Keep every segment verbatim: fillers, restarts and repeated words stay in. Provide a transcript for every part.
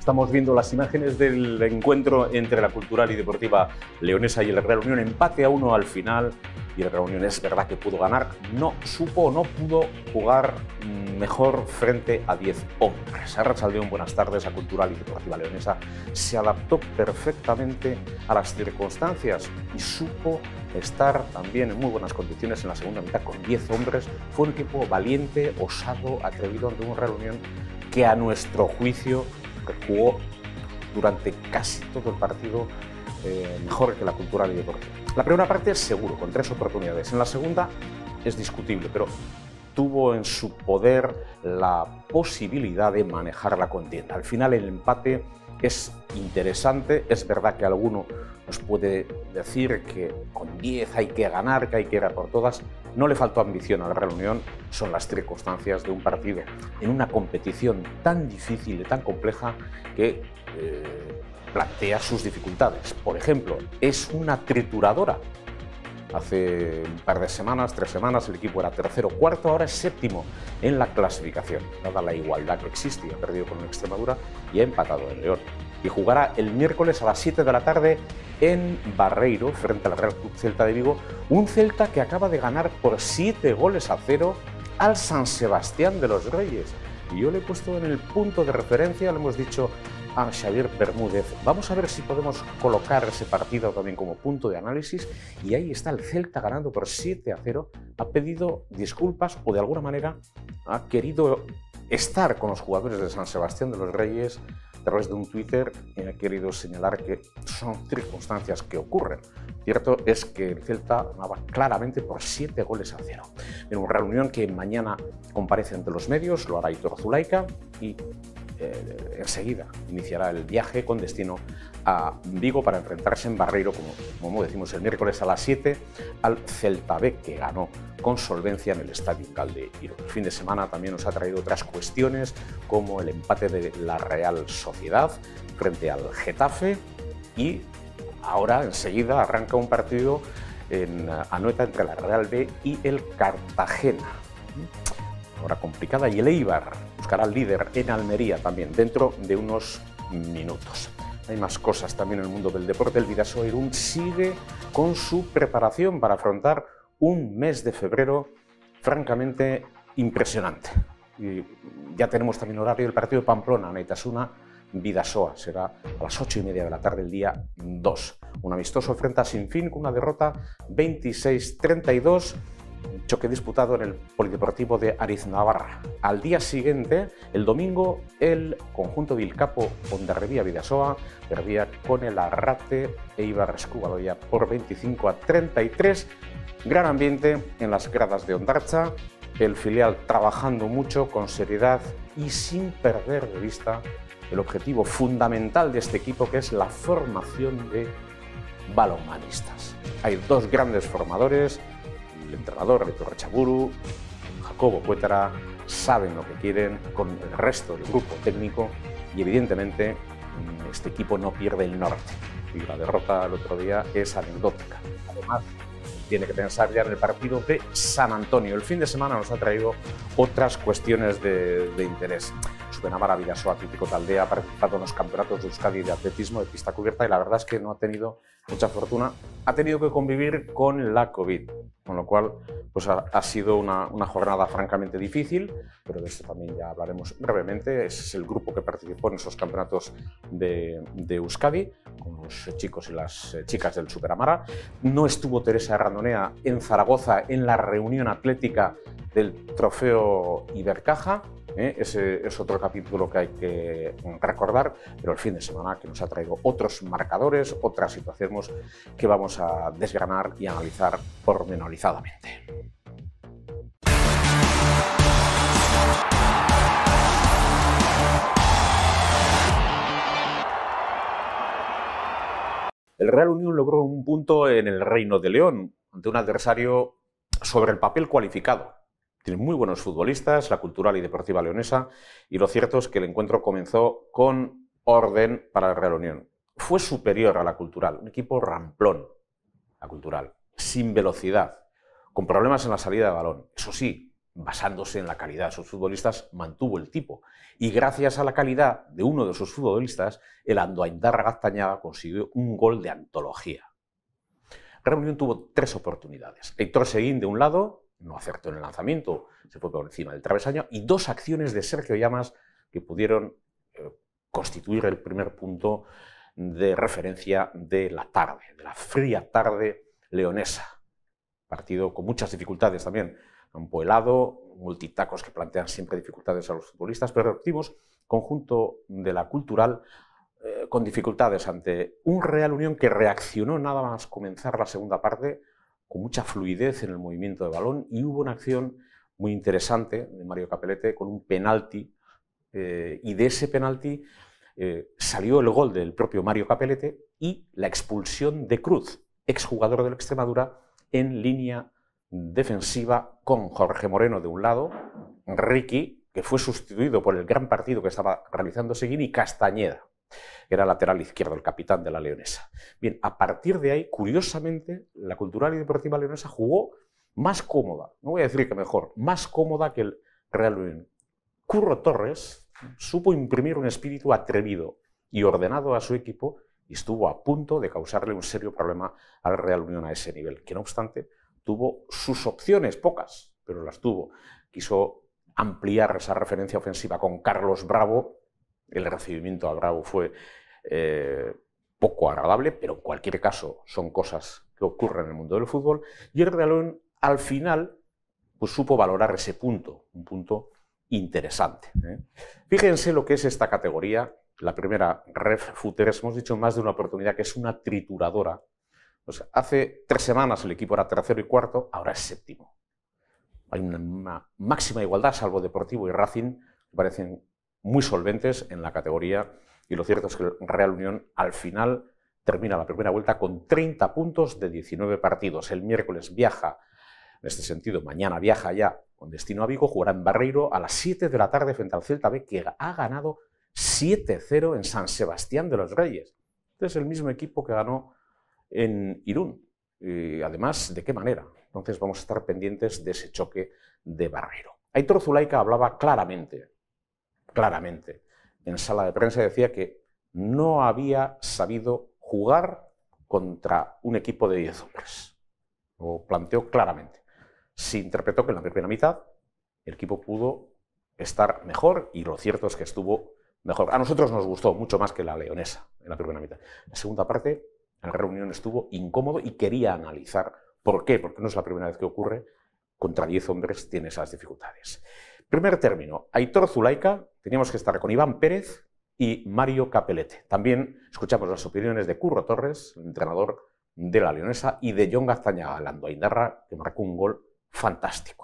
Estamos viendo las imágenes del encuentro entre la Cultural y Deportiva Leonesa y el Real Unión. Empate a uno al final y el Real Unión es verdad que pudo ganar. No supo o no pudo jugar mejor frente a diez hombres. Arratsaldeon, buenas tardes. A Cultural y Deportiva Leonesa se adaptó perfectamente a las circunstancias y supo estar también en muy buenas condiciones en la segunda mitad con diez hombres. Fue un equipo valiente, osado, atrevido ante un Real Unión que a nuestro juicio jugó durante casi todo el partido eh, mejor que la Cultural y Deportiva. La primera parte es seguro, con tres oportunidades. En la segunda es discutible, pero tuvo en su poder la posibilidad de manejar la contienda. Al final el empate es interesante. Es verdad que alguno nos puede decir que con diez hay que ganar, que hay que ir a por todas. No le faltó ambición al Real Unión, son las circunstancias de un partido en una competición tan difícil y tan compleja que eh, plantea sus dificultades. Por ejemplo, es una trituradora. Hace un par de semanas, tres semanas, el equipo era tercero, cuarto, ahora es séptimo en la clasificación. Dada la igualdad que existe, ha perdido con el Extremadura y ha empatado en León. Y jugará el miércoles a las siete de la tarde en Barreiro, frente al Real Club Celta de Vigo, un Celta que acaba de ganar por siete goles a cero al San Sebastián de los Reyes. Y yo le he puesto en el punto de referencia, le hemos dicho a Xavier Bermúdez, vamos a ver si podemos colocar ese partido también como punto de análisis, y ahí está el Celta ganando por siete a cero, ha pedido disculpas o de alguna manera ha querido estar con los jugadores de San Sebastián de los Reyes a través de un Twitter y ha querido señalar que son circunstancias que ocurren. Cierto es que el Celta ganaba claramente por siete goles a cero. En una reunión que mañana comparece ante los medios, lo hará Aitor Zulaika y Eh, enseguida iniciará el viaje con destino a Vigo para enfrentarse en Barreiro, como, como decimos, el miércoles a las siete al Celta B, que ganó con solvencia en el Estadio Caldeiro. El fin de semana también nos ha traído otras cuestiones, como el empate de la Real Sociedad frente al Getafe, y ahora enseguida arranca un partido en Anoeta entre la Real B y el Cartagena. Hora complicada, y el Eibar buscará al líder en Almería también dentro de unos minutos. Hay más cosas también en el mundo del deporte. El Bidasoa Irún sigue con su preparación para afrontar un mes de febrero francamente impresionante. Y ya tenemos también horario del partido de Pamplona, Neitasuna Bidasoa. Será a las ocho y media de la tarde el día dos. Un amistoso frente a Sinfín con una derrota veintiséis treinta y dos. Un choque disputado en el Polideportivo de Ariznabarra. Al día siguiente, el domingo, el conjunto de Ilcapo Hondarribia Bidasoa perdía con el Arrate Eibar Escubaloia por veinticinco a treinta y tres. Gran ambiente en las gradas de Hondartza, el filial trabajando mucho, con seriedad y sin perder de vista el objetivo fundamental de este equipo, que es la formación de balonmanistas. Hay dos grandes formadores. El entrenador, Aitor Echaburu, Jacobo Cuétara, saben lo que quieren con el resto del grupo técnico y evidentemente este equipo no pierde el norte. Y la derrota el otro día es anecdótica. Además, tiene que pensar ya en el partido de San Antonio. El fin de semana nos ha traído otras cuestiones de, de interés. Benamara Bidasoa Atlético Taldea ha participado en los campeonatos de Euskadi de atletismo de pista cubierta y la verdad es que no ha tenido mucha fortuna. Ha tenido que convivir con la COVID, con lo cual pues ha, ha sido una, una jornada francamente difícil, pero de esto también ya hablaremos brevemente. Ese es el grupo que participó en esos campeonatos de, de Euskadi, con los chicos y las chicas del Superamara. No estuvo Teresa Randonea en Zaragoza en la reunión atlética del Trofeo Ibercaja. ¿Eh? Ese es otro capítulo que hay que recordar, pero el fin de semana que nos ha traído otros marcadores, otras situaciones que vamos a desgranar y analizar pormenorizadamente. El Real Unión logró un punto en el Reino de León ante un adversario sobre el papel cualificado. Tiene muy buenos futbolistas, la Cultural y Deportiva Leonesa, y lo cierto es que el encuentro comenzó con orden para el Real Unión. Fue superior a la Cultural, un equipo ramplón, la Cultural, sin velocidad, con problemas en la salida de balón. Eso sí, basándose en la calidad de sus futbolistas, mantuvo el tipo. Y gracias a la calidad de uno de sus futbolistas, el Andoaindarra Gaztañaga consiguió un gol de antología. Real Unión tuvo tres oportunidades. Heitor Seguín, de un lado, no acertó en el lanzamiento, se fue por encima del travesaño, y dos acciones de Sergio Llamas que pudieron eh, constituir el primer punto de referencia de la tarde, de la fría tarde leonesa. Partido con muchas dificultades también. Campo helado, multitacos que plantean siempre dificultades a los futbolistas, pero repetimos, conjunto de la Cultural eh, con dificultades ante un Real Unión que reaccionó nada más comenzar la segunda parte con mucha fluidez en el movimiento de balón, y hubo una acción muy interesante de Mario Capelete con un penalti, eh, y de ese penalti eh, salió el gol del propio Mario Capelete y la expulsión de Cruz, exjugador del Extremadura, en línea defensiva con Jorge Moreno de un lado, Ricky, que fue sustituido por el gran partido que estaba realizando Seguín, y Castañeda, que era lateral izquierdo, el capitán de la leonesa. Bien, a partir de ahí, curiosamente, la Cultural y Deportiva Leonesa jugó más cómoda, no voy a decir que mejor, más cómoda que el Real Unión. Curro Torres supo imprimir un espíritu atrevido y ordenado a su equipo y estuvo a punto de causarle un serio problema al Real Unión a ese nivel, que no obstante tuvo sus opciones, pocas, pero las tuvo. Quiso ampliar esa referencia ofensiva con Carlos Bravo. El recibimiento a Bravo fue eh, poco agradable, pero en cualquier caso son cosas que ocurren en el mundo del fútbol. Y el Real Unión al final pues, supo valorar ese punto, un punto interesante. ¿eh? Fíjense lo que es esta categoría. La primera, Ref Futeres, hemos dicho en más de una oportunidad que es una trituradora. O sea, hace tres semanas el equipo era tercero y cuarto, ahora es séptimo. Hay una, una máxima igualdad, salvo Deportivo y Racing, que parecen muy solventes en la categoría, y lo cierto es que el Real Unión al final termina la primera vuelta con treinta puntos de diecinueve partidos. El miércoles viaja, en este sentido, mañana viaja ya con destino a Vigo, jugará en Barreiro a las siete de la tarde frente al Celta B, que ha ganado siete cero en San Sebastián de los Reyes. Este es el mismo equipo que ganó en Irún. Y además, ¿de qué manera? Entonces vamos a estar pendientes de ese choque de Barreiro. Aitor Zulaika hablaba claramente, claramente, en sala de prensa, decía que no había sabido jugar contra un equipo de diez hombres. Lo planteó claramente. Se interpretó que en la primera mitad el equipo pudo estar mejor, y lo cierto es que estuvo mejor. A nosotros nos gustó mucho más que la leonesa en la primera mitad. En la segunda parte, el Real Unión estuvo incómodo y quería analizar por qué, porque no es la primera vez que ocurre, contra diez hombres tiene esas dificultades. Primer término, Aitor Zulaika, teníamos que estar con Iván Pérez y Mario Capelete. También escuchamos las opiniones de Curro Torres, el entrenador de la leonesa, y de Jon Gaztañaga, el Andoaindarra, que marcó un gol fantástico.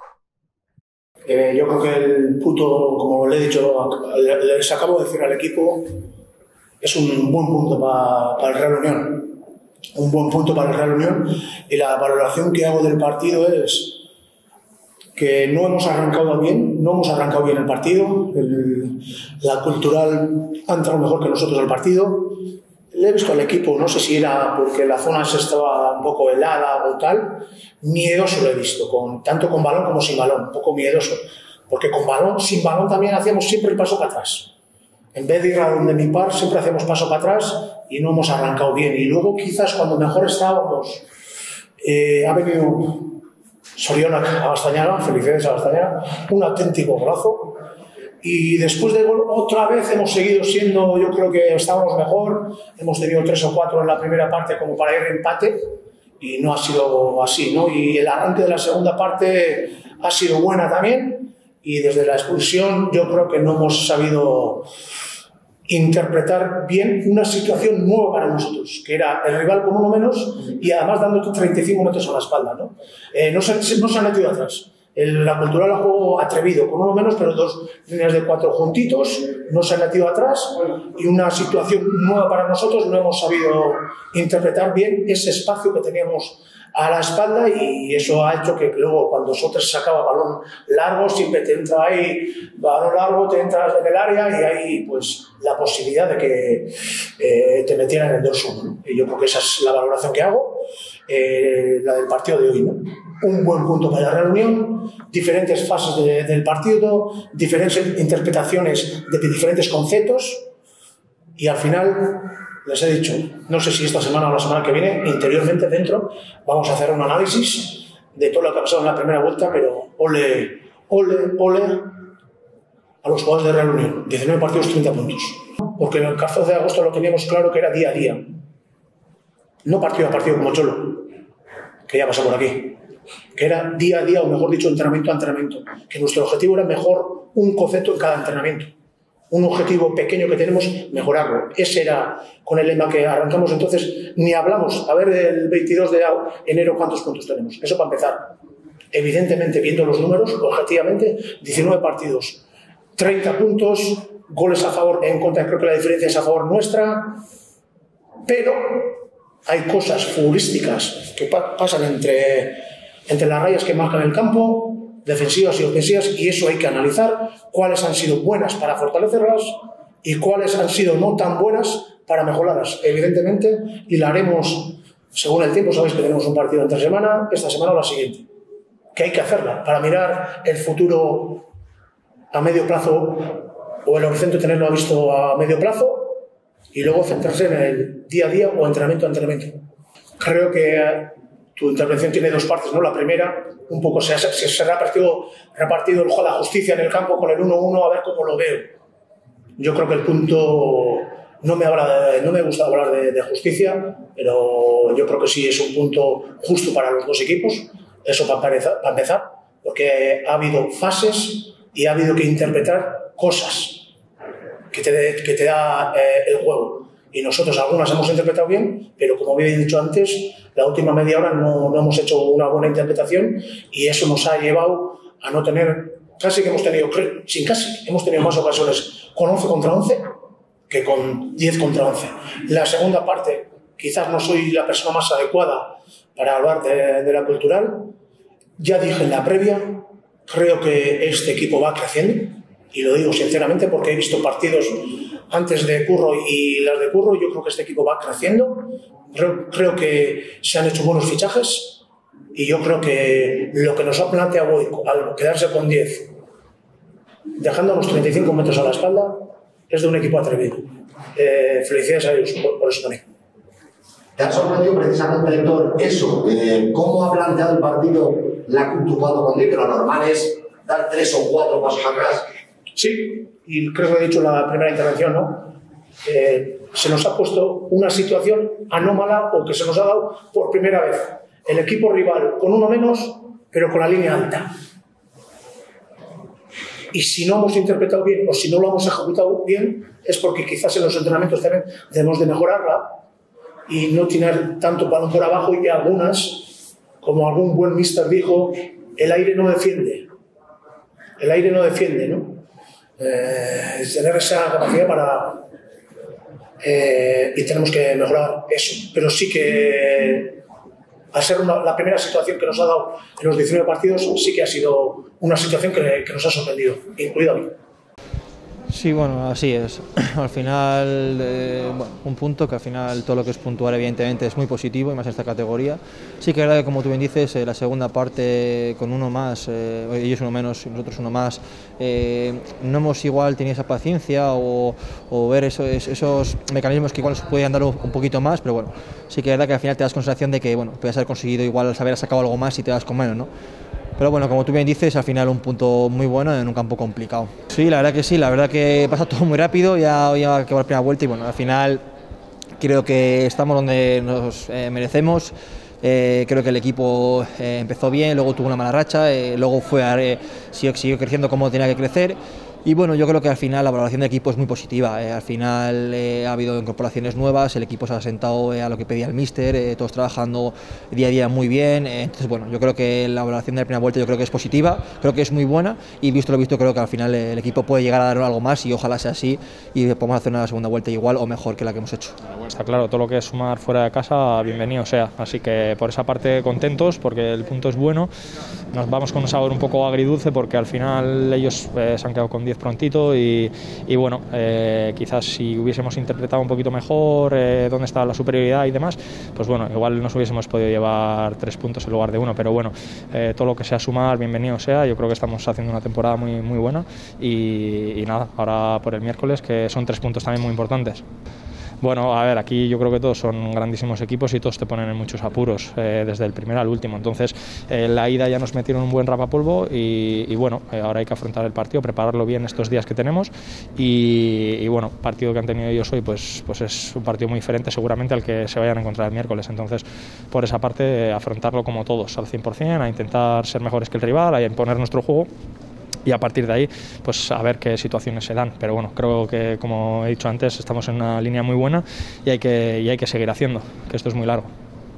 Eh, yo creo que el punto, como le he dicho, les acabo de decir al equipo, es un buen punto para, para el Real Unión. Un buen punto para el Real Unión, y la valoración que hago del partido es que no hemos arrancado bien, no hemos arrancado bien el partido. El, la Cultural ha entrado mejor que nosotros al partido. Le he visto al equipo, no sé si era porque la zona se estaba un poco helada o tal, miedoso lo he visto, con, tanto con balón como sin balón, un poco miedoso, porque con balón, sin balón también hacíamos siempre el paso para atrás. En vez de ir a donde mi par, siempre hacemos paso para atrás y no hemos arrancado bien. Y luego quizás cuando mejor estábamos, eh, ha venido Soriona a Gaztañaga, felicidades a Gaztañaga, un auténtico golazo. Y después de gol, otra vez hemos seguido siendo, yo creo que estábamos mejor, hemos tenido tres o cuatro en la primera parte como para ir a empate, y no ha sido así, ¿no? Y el arranque de la segunda parte ha sido buena también, y desde la expulsión yo creo que no hemos sabido interpretar bien una situación nueva para nosotros, que era el rival con uno menos y además dándote treinta y cinco metros a la espalda, ¿no? Eh, no, se, no se han metido atrás. El, la Cultural ha jugado atrevido, con uno menos, pero dos líneas de cuatro juntitos, no se han metido atrás, y una situación nueva para nosotros, no hemos sabido interpretar bien ese espacio que teníamos a la espalda, y eso ha hecho que luego cuando Soter sacaba balón largo, siempre te entra ahí, balón largo, te entras en el área y hay pues la posibilidad de que eh, te metieran en el dos uno, ¿no? Y yo creo que esa es la valoración que hago, eh, la del partido de hoy, ¿no? un buen punto para la Real Unión, diferentes fases de, del partido, diferentes interpretaciones de diferentes conceptos y al final les he dicho, no sé si esta semana o la semana que viene, interiormente dentro, vamos a hacer un análisis de todo lo que ha pasado en la primera vuelta, pero ole, ole, ole a los jugadores de Real Unión, diecinueve partidos, treinta puntos. Porque en el catorce de agosto lo teníamos claro que era día a día, no partido a partido como Cholo, que ya pasó por aquí, que era día a día, o mejor dicho, entrenamiento a entrenamiento, que nuestro objetivo era mejor un concepto en cada entrenamiento, un objetivo pequeño que tenemos, mejorarlo. Ese era con el lema que arrancamos, entonces ni hablamos, a ver el veintidós de enero cuántos puntos tenemos, eso para empezar. Evidentemente, viendo los números, objetivamente, diecinueve partidos, treinta puntos, goles a favor, en contra, creo que la diferencia es a favor nuestra, pero hay cosas futbolísticas que pa pasan entre, entre las rayas que marcan el campo, defensivas y ofensivas, y eso hay que analizar, cuáles han sido buenas para fortalecerlas y cuáles han sido no tan buenas para mejorarlas, evidentemente, y la haremos según el tiempo. Sabéis que tenemos un partido entre semana, esta semana o la siguiente, que hay que hacerla para mirar el futuro a medio plazo, o el horizonte tenerlo visto a medio plazo, y luego centrarse en el día a día o entrenamiento a entrenamiento. Creo que tu intervención tiene dos partes, ¿no? La primera, un poco se ha, se, se ha repartido, repartido el, la justicia en el campo con el uno uno, a ver cómo lo veo. Yo creo que el punto, no me, habla de, no me gusta hablar de, de justicia, pero yo creo que sí es un punto justo para los dos equipos, eso para empezar, para empezar porque ha habido fases y ha habido que interpretar cosas que te, que te da eh, el juego. Y nosotros algunas hemos interpretado bien, pero como había dicho antes, la última media hora no, no hemos hecho una buena interpretación y eso nos ha llevado a no tener, casi que hemos tenido, sin casi, hemos tenido más ocasiones con once contra once que con diez contra once. La segunda parte, quizás no soy la persona más adecuada para hablar de, de la cultural. Ya dije en la previa, creo que este equipo va creciendo. Y lo digo sinceramente porque he visto partidos antes de Curro y las de Curro. Yo creo que este equipo va creciendo. Creo, creo que se han hecho buenos fichajes y yo creo que lo que nos ha planteado hoy, al quedarse con diez, dejándonos treinta y cinco metros a la espalda, es de un equipo atrevido. Eh, felicidades a ellos por, por eso también. ¿Te ha sorprendido precisamente, Héctor, eso? Eh, ¿Cómo ha planteado el partido la Cultu jugando con diez? Que lo normal es dar tres o cuatro pasos atrás. Sí, y creo que he dicho en la primera intervención, ¿no? Eh, se nos ha puesto una situación anómala o que se nos ha dado por primera vez. El equipo rival con uno menos, pero con la línea alta. Y si no hemos interpretado bien o si no lo hemos ejecutado bien, es porque quizás en los entrenamientos también debemos de mejorarla y no tener tanto balón por abajo, y algunas, como algún buen mister dijo, el aire no defiende. El aire no defiende, ¿no? Eh, tener esa capacidad para eh, y tenemos que mejorar eso, pero sí que al ser una, la primera situación que nos ha dado en los diecinueve partidos, sí que ha sido una situación que, que nos ha sorprendido, incluido a mí. Sí, bueno, así es. Al final, eh, bueno, un punto que al final todo lo que es puntual evidentemente es muy positivo, y más en esta categoría. Sí que es verdad que, como tú bien dices, eh, la segunda parte con uno más, eh, ellos uno menos y nosotros uno más, eh, no hemos igual tenido esa paciencia o, o ver eso, esos mecanismos que igual se podían dar un poquito más, pero bueno, sí que es verdad que al final te das con sensación de que, bueno, puedes haber conseguido igual haber sacado algo más y te das con menos, ¿no? Pero bueno, como tú bien dices, al final un punto muy bueno en un campo complicado. Sí, la verdad que sí, la verdad que pasa todo muy rápido, ya, ya acabó la primera vuelta y bueno, al final creo que estamos donde nos eh, merecemos. Eh, creo que el equipo eh, empezó bien, luego tuvo una mala racha, eh, luego fue a, eh, siguió, siguió creciendo como tenía que crecer. Y bueno, yo creo que al final la valoración del equipo es muy positiva. Eh, al final eh, ha habido incorporaciones nuevas, el equipo se ha asentado eh, a lo que pedía el míster, eh, todos trabajando día a día muy bien. Eh, entonces, bueno, yo creo que la valoración de la primera vuelta yo creo que es positiva, creo que es muy buena, y visto lo visto creo que al final eh, el equipo puede llegar a dar algo más y ojalá sea así y podamos hacer una segunda vuelta igual o mejor que la que hemos hecho. Está claro, todo lo que es sumar fuera de casa, bienvenido sea. Así que por esa parte contentos porque el punto es bueno. Nos vamos con un sabor un poco agridulce porque al final ellos eh, se han quedado con diez diez prontito y, y bueno, eh, quizás si hubiésemos interpretado un poquito mejor eh, dónde estaba la superioridad y demás, pues bueno, igual nos hubiésemos podido llevar tres puntos en lugar de uno, pero bueno, eh, todo lo que sea sumar, bienvenido sea. Yo creo que estamos haciendo una temporada muy, muy buena y, y nada, ahora por el miércoles, que son tres puntos también muy importantes. Bueno, a ver, aquí yo creo que todos son grandísimos equipos y todos te ponen en muchos apuros, eh, desde el primero al último. Entonces, eh, la ida ya nos metieron un buen rapapolvo y, y bueno, eh, ahora hay que afrontar el partido, prepararlo bien estos días que tenemos y, y bueno, partido que han tenido ellos hoy, pues, pues es un partido muy diferente seguramente al que se vayan a encontrar el miércoles. Entonces, por esa parte, eh, afrontarlo como todos, al cien por cien, a intentar ser mejores que el rival, a imponer nuestro juego. Y a partir de ahí, pues a ver qué situaciones se dan. Pero bueno, creo que, como he dicho antes, estamos en una línea muy buena y hay que, y hay que seguir haciendo, que esto es muy largo.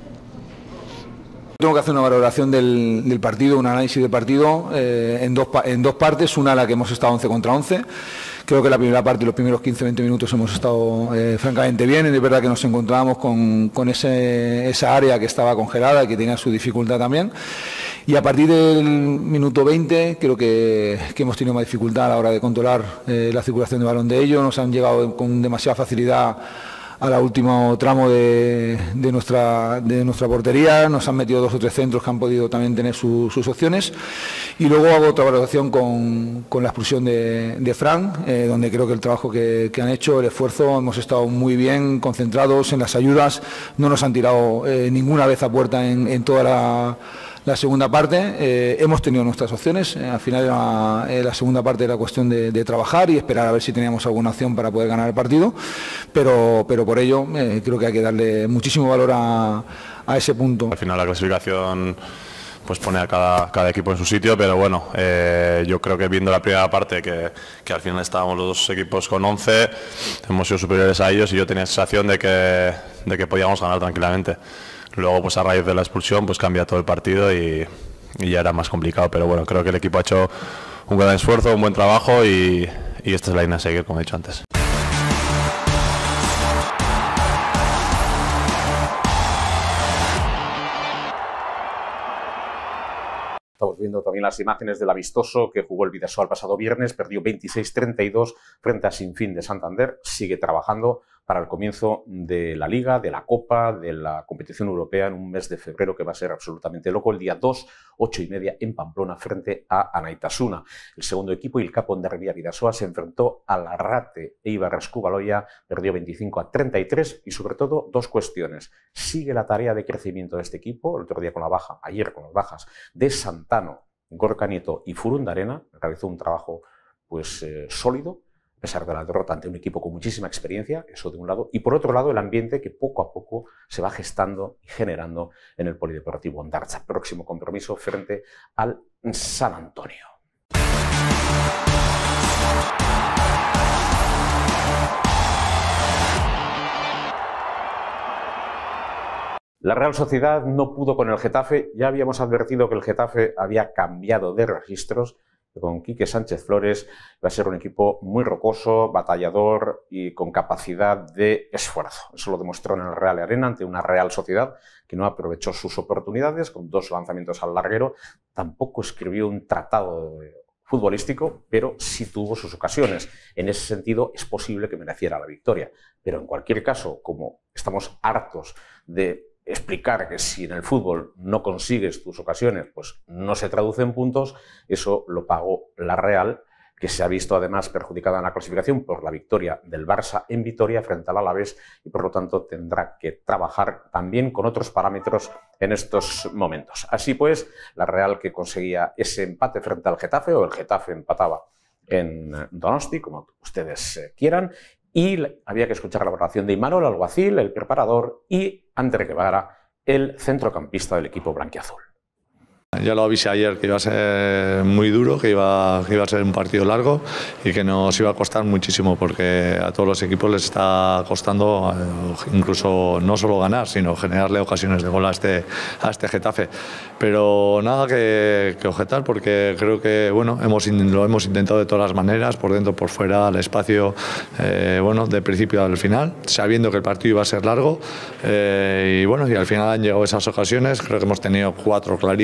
Tengo que hacer una valoración del, del partido, un análisis del partido eh, en, dos, en dos partes. Una, la que hemos estado once contra once. Creo que la primera parte, los primeros quince a veinte minutos hemos estado eh, francamente bien. Es verdad que nos encontrábamos con, con ese, esa área que estaba congelada y que tenía su dificultad también. Y a partir del minuto veinte creo que, que hemos tenido más dificultad a la hora de controlar eh, la circulación de balón de ellos. Nos han llegado con demasiada facilidad al último tramo de, de, nuestra, de nuestra portería, nos han metido dos o tres centros que han podido también tener su, sus opciones y luego hago otra valoración con, con la expulsión de, de Fran, eh, donde creo que el trabajo que, que han hecho, el esfuerzo, hemos estado muy bien concentrados en las ayudas, no nos han tirado eh, ninguna vez a puerta en, en toda la... La segunda parte, eh, hemos tenido nuestras opciones, eh, al final la, eh, la segunda parte era cuestión de, de trabajar y esperar a ver si teníamos alguna opción para poder ganar el partido, pero, pero por ello eh, creo que hay que darle muchísimo valor a, a ese punto. Al final la clasificación pues pone a cada, cada equipo en su sitio, pero bueno, eh, yo creo que viendo la primera parte, que, que al final estábamos los dos equipos con once, hemos sido superiores a ellos y yo tenía la sensación de que, de que podíamos ganar tranquilamente. Luego, pues a raíz de la expulsión, pues cambia todo el partido y, y ya era más complicado. Pero bueno, creo que el equipo ha hecho un gran esfuerzo, un buen trabajo y, y esta es la línea a seguir, como he dicho antes. Estamos viendo también las imágenes del amistoso que jugó el Bidasoa el pasado viernes, perdió veintiséis treinta y dos frente a Sinfín de Santander, sigue trabajando para el comienzo de la Liga, de la Copa, de la competición europea en un mes de febrero que va a ser absolutamente loco, el día dos, ocho y media en Pamplona frente a Anaitasuna. El segundo equipo, el Capo Hondarribia Bidasoa, se enfrentó a Larrate Eibar Escubaloia, perdió veinticinco a treinta y tres y sobre todo dos cuestiones. Sigue la tarea de crecimiento de este equipo, el otro día con la baja, ayer con las bajas de Santano, Gorka Nieto y Furundarena, realizó un trabajo pues eh, sólido, a pesar de la derrota ante un equipo con muchísima experiencia, eso de un lado, y por otro lado el ambiente que poco a poco se va gestando y generando en el Polideportivo Ondartza. Próximo compromiso frente al San Antonio. La Real Sociedad no pudo con el Getafe. Ya habíamos advertido que el Getafe había cambiado de registros, que con Quique Sánchez Flores va a ser un equipo muy rocoso, batallador y con capacidad de esfuerzo. Eso lo demostró en el Real Arena ante una Real Sociedad que no aprovechó sus oportunidades con dos lanzamientos al larguero. Tampoco escribió un tratado futbolístico, pero sí tuvo sus ocasiones. En ese sentido, es posible que mereciera la victoria. Pero en cualquier caso, como estamos hartos de explicar que si en el fútbol no consigues tus ocasiones, pues no se traduce en puntos, eso lo pagó la Real, que se ha visto además perjudicada en la clasificación por la victoria del Barça en Vitoria frente al Alavés y por lo tanto tendrá que trabajar también con otros parámetros en estos momentos. Así pues, la Real que conseguía ese empate frente al Getafe, o el Getafe empataba en Donosti, como ustedes quieran, y había que escuchar la valoración de Imanol Alguacil, el preparador, y Ander Guevara, el centrocampista del equipo blanquiazul. Ya lo avisé ayer que iba a ser muy duro, que iba, que iba a ser un partido largo y que nos iba a costar muchísimo porque a todos los equipos les está costando eh, incluso no solo ganar, sino generarle ocasiones de gol a este, a este Getafe. Pero nada que, que objetar porque creo que bueno, hemos, lo hemos intentado de todas las maneras, por dentro, por fuera, al espacio, eh, bueno, de principio al final, sabiendo que el partido iba a ser largo eh, y bueno, y al final han llegado esas ocasiones, creo que hemos tenido cuatro clarísimas.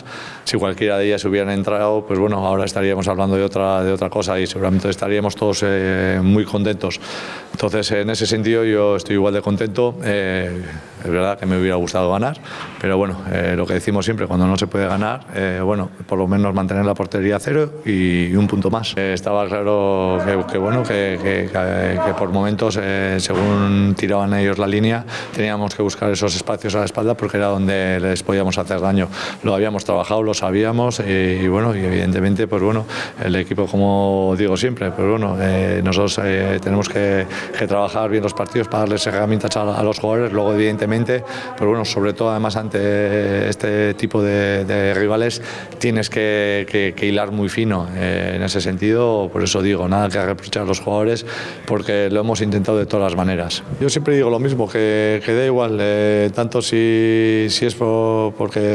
Si cualquiera de ellas hubieran entrado, pues bueno, ahora estaríamos hablando de otra, de otra cosa y seguramente estaríamos todos eh, muy contentos. Entonces, en ese sentido, yo estoy igual de contento. Eh, es verdad que me hubiera gustado ganar, pero bueno, eh, lo que decimos siempre, cuando no se puede ganar, eh, bueno, por lo menos mantener la portería a cero y, y un punto más. Eh, estaba claro que, que bueno, que, que, que, que por momentos, eh, según tiraban ellos la línea, teníamos que buscar esos espacios a la espalda porque era donde les podíamos hacer daño. Lo habíamos trabajado, lo sabíamos y, y bueno, y evidentemente, pues bueno, el equipo, como digo siempre, pues bueno, eh, nosotros eh, tenemos que, que trabajar bien los partidos para darles herramientas a, a los jugadores. Luego, evidentemente, pero bueno, sobre todo además ante este tipo de, de rivales tienes que, que, que hilar muy fino. Eh, en ese sentido, por eso digo, nada que reprochar a los jugadores porque lo hemos intentado de todas las maneras. Yo siempre digo lo mismo, que, que da igual, eh, tanto si, si es por,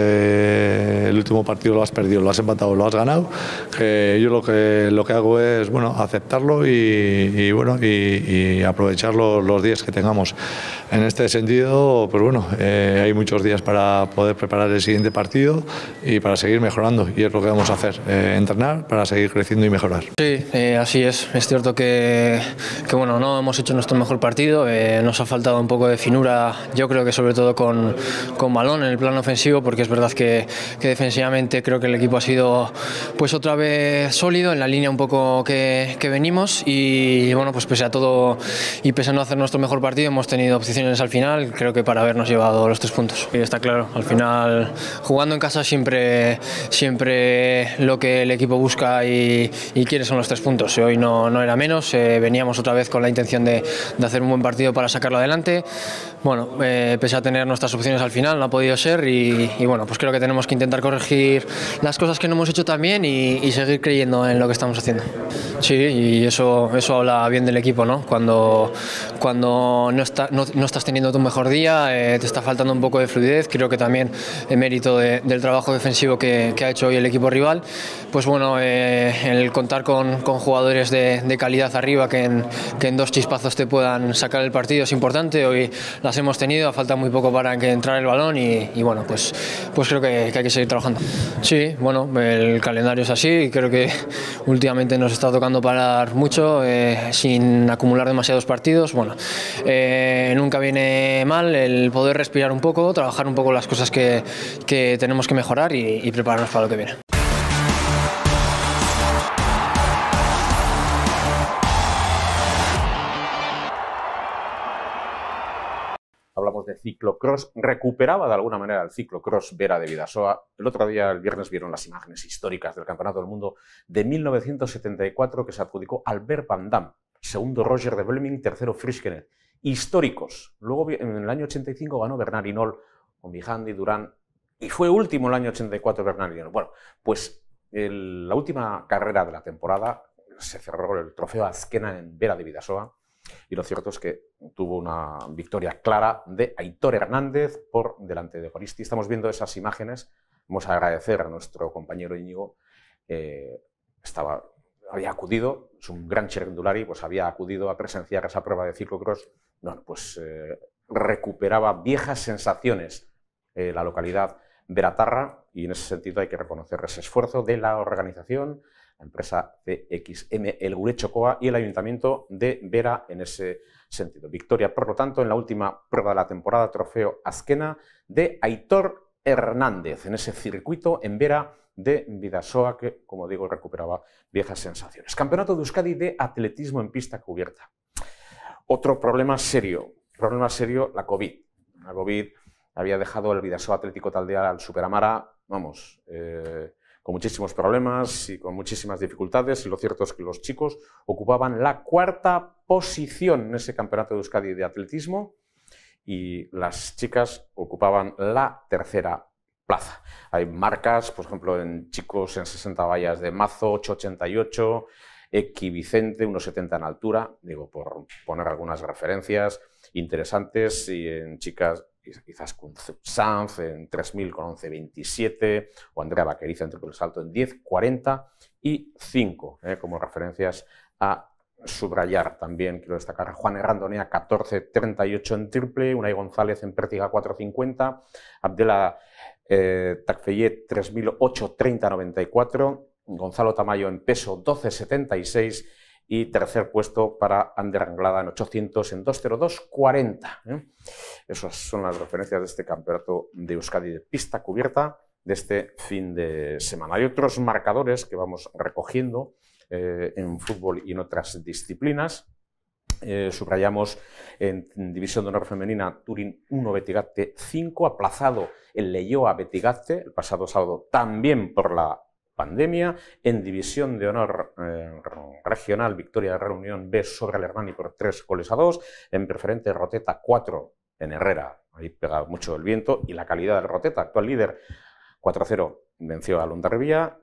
porque el último partido lo has perdido, lo has empatado, lo has ganado, que yo lo que, lo que hago es bueno, aceptarlo y, y, bueno, y, y aprovechar los, los días que tengamos. En este sentido, pues bueno, eh, hay muchos días para poder preparar el siguiente partido y para seguir mejorando, y es lo que vamos a hacer, eh, entrenar para seguir creciendo y mejorar. Sí, eh, así es. Es cierto que, que bueno, no hemos hecho nuestro mejor partido, eh, nos ha faltado un poco de finura, yo creo que sobre todo con, con balón en el plano ofensivo, porque es verdad que, que defensivamente creo que el equipo ha sido pues otra vez sólido en la línea un poco que, que venimos, y bueno, pues pese a todo y pese a no hacer nuestro mejor partido hemos tenido opciones al final, creo que para habernos llevado los tres puntos. Y está claro, al final jugando en casa siempre, siempre lo que el equipo busca y, y quiere son los tres puntos. Hoy no, no era menos, eh, veníamos otra vez con la intención de, de hacer un buen partido para sacarlo adelante. Bueno, eh, pese a tener nuestras opciones al final, no ha podido ser y, y bueno, pues creo que tenemos que intentar corregir las cosas que no hemos hecho tan bien y, y seguir creyendo en lo que estamos haciendo. Sí, y eso, eso habla bien del equipo, ¿no? Cuando, cuando no, está, no, no estás teniendo tu mejor día, eh, te está faltando un poco de fluidez, creo que también en mérito de, del trabajo defensivo que, que ha hecho hoy el equipo rival, pues bueno, eh, el contar con, con jugadores de, de calidad arriba que en, que en dos chispazos te puedan sacar el partido es importante. Hoy las hemos tenido, falta muy poco para que entrar el balón y, y bueno, pues, pues creo que, que hay que seguir trabajando. Sí, bueno, el calendario es así y creo que últimamente nos está tocando parar mucho eh, sin acumular demasiados partidos. Bueno, eh, nunca viene mal el poder respirar un poco, trabajar un poco las cosas que, que tenemos que mejorar y, y prepararnos para lo que viene. Hablamos de ciclocross. Recuperaba de alguna manera el ciclocross Vera de Bidasoa. El otro día, el viernes, vieron las imágenes históricas del Campeonato del Mundo de mil novecientos setenta y cuatro que se adjudicó Albert Van Damme, segundo Roger de Vlaming, tercero Frischkenet. Históricos. Luego, en el año ochenta y cinco, ganó Bernard Hinault con Viljandi, Durán, y fue último en el año ochenta y cuatro Bernard Hinault. Bueno, pues el, la última carrera de la temporada se cerró el trofeo Azkena en Vera de Bidasoa. Y lo cierto es que tuvo una victoria clara de Aitor Hernández por delante de Goristi. Estamos viendo esas imágenes. Vamos a agradecer a nuestro compañero Íñigo. Eh, estaba, había acudido, es un gran txirrindulari, pues había acudido a presenciar esa prueba de ciclocross. Bueno, pues eh, recuperaba viejas sensaciones eh, la localidad veratarra, y en ese sentido hay que reconocer ese esfuerzo de la organización, la empresa C X M, el Guretxokoa y el Ayuntamiento de Vera en ese sentido. Victoria, por lo tanto, en la última prueba de la temporada, trofeo Azkena de Aitor Hernández, en ese circuito en Vera de Bidasoa que, como digo, recuperaba viejas sensaciones. Campeonato de Euskadi de atletismo en pista cubierta. Otro problema serio, problema serio, la COVID. La COVID había dejado el Bidasoa Atlético Taldea al Superamara, vamos, eh, con muchísimos problemas y con muchísimas dificultades, y lo cierto es que los chicos ocupaban la cuarta posición en ese Campeonato de Euskadi de atletismo y las chicas ocupaban la tercera plaza. Hay marcas, por ejemplo, en chicos en sesenta vallas de Mazo, ocho ochenta y ocho, Equi Vicente, uno setenta en altura, digo, por poner algunas referencias interesantes, y en chicas quizás con Sanz en tres mil con once veintisiete, o Andrea Vaqueriza en triple salto en diez cuarenta y cinco, eh, como referencias a subrayar. También quiero destacar Juan Errandonea catorce treinta y ocho en triple, Unai González en pértiga cuatro cincuenta, Abdela eh, Tacfeyet tres mil ochocientos treinta coma noventa y cuatro, Gonzalo Tamayo en peso doce coma setenta y seis y tercer puesto para Ander Anglada en ochocientos en dos cero dos cuarenta. ¿eh? Esas son las referencias de este campeonato de Euskadi de pista cubierta de este fin de semana. Hay otros marcadores que vamos recogiendo eh, en fútbol y en otras disciplinas. Eh, subrayamos en División de Honor Femenina Turín uno, Betigazte cinco, aplazado el Leioa Betigazte el pasado sábado también por la pandemia. En División de Honor eh, Regional, victoria de Real Unión B sobre el Hernani por tres goles a dos. En Preferente Roteta cuatro en Herrera, ahí pega mucho el viento y la calidad del Roteta, actual líder, cuatro a cero venció a Londarribia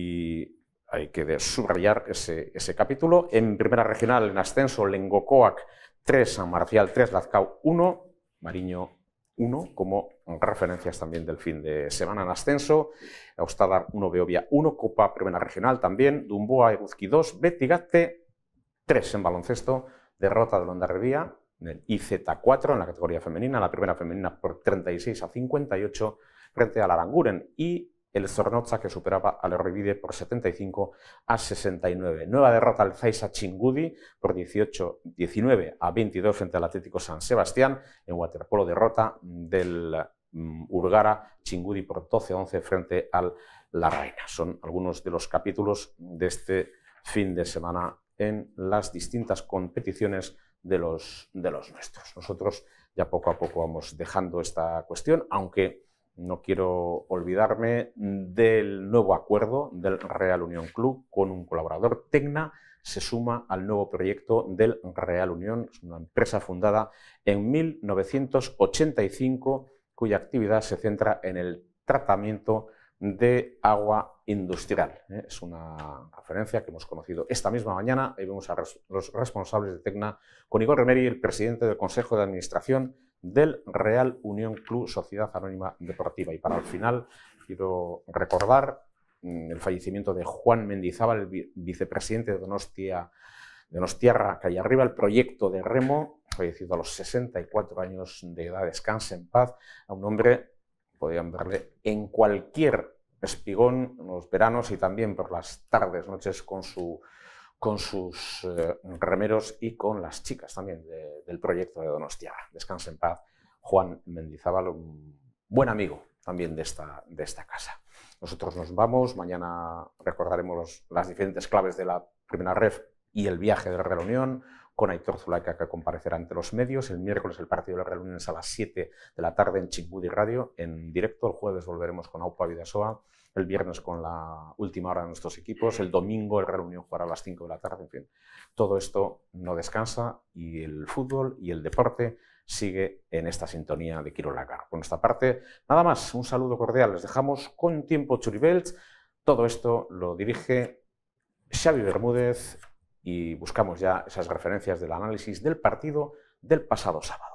y hay que subrayar ese, ese capítulo. En Primera Regional, en ascenso, Lengocoac tres, San Marcial tres, Lazcao uno, Mariño uno, como referencias también del fin de semana. En ascenso, Austadar uno, Beovia uno, Copa Primera Regional también, Dumboa Eguzki dos, Betigazte tres en baloncesto, derrota de Londarribia en el I Z cuatro en la categoría femenina, la primera femenina por treinta y seis a cincuenta y ocho frente al Aranguren, y el Zornotza que superaba al Erribide por setenta y cinco a sesenta y nueve. Nueva derrota al Zaisa Chingudi por dieciocho, diecinueve a veintidós frente al Atlético San Sebastián. En waterpolo derrota del um, Urgara Chingudi por doce a once frente al La Reina. Son algunos de los capítulos de este fin de semana en las distintas competiciones de los, de los nuestros. Nosotros ya poco a poco vamos dejando esta cuestión, aunque no quiero olvidarme del nuevo acuerdo del Real Unión Club con un colaborador. Tecna se suma al nuevo proyecto del Real Unión, es una empresa fundada en mil novecientos ochenta y cinco cuya actividad se centra en el tratamiento de agua industrial. Es una referencia que hemos conocido esta misma mañana. Ahí vemos a los responsables de Tecna con Igor Remeri, el presidente del Consejo de Administración del Real Unión Club Sociedad Anónima Deportiva. Y para el final quiero recordar el fallecimiento de Juan Mendizábal, el vicepresidente de Donostia, de Donostiarra Calle Arriba, el proyecto de remo, fallecido a los sesenta y cuatro años de edad. Descanse en paz, a un hombre, podían verle en cualquier espigón en los veranos y también por las tardes, noches con su con sus eh, remeros y con las chicas también de, del proyecto de Donostiarra. Descanse en paz, Juan Mendizábal, un buen amigo también de esta, de esta casa. Nosotros nos vamos, mañana recordaremos los, las diferentes claves de la primera ref y el viaje de la Real Unión, con Aitor Zulaika, que comparecerá ante los medios. El miércoles el partido de la Real Unión es a las siete de la tarde en Chickbuddy Radio, en directo. El jueves volveremos con Aupa Vidasoa, el viernes con la última hora de nuestros equipos, el domingo el Real Unión jugará a las cinco de la tarde, en fin. Todo esto no descansa y el fútbol y el deporte sigue en esta sintonía de Quiro Lagar. Por nuestra parte, nada más, un saludo cordial. Les dejamos con Tiempo Churibelts. Todo esto lo dirige Xavi Bermúdez y buscamos ya esas referencias del análisis del partido del pasado sábado.